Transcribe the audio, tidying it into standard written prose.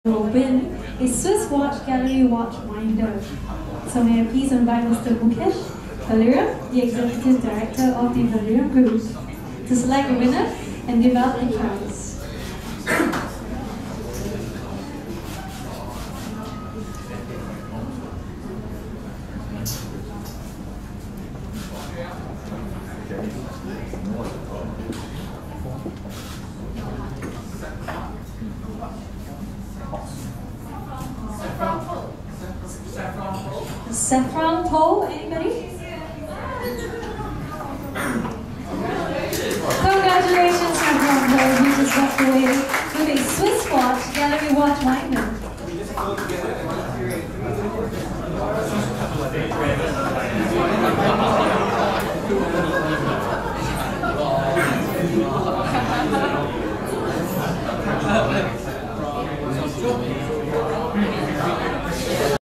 will win a Swiss Watch Gallery watch winder. So may I please invite Mr. Mukesh Valera, the Executive Director of the Valera Group, to select a winner and give out the prize. Saffron pole, anybody? Congratulations, Saffron pole, who just walked away with a Swiss Watch Gallery watch winder.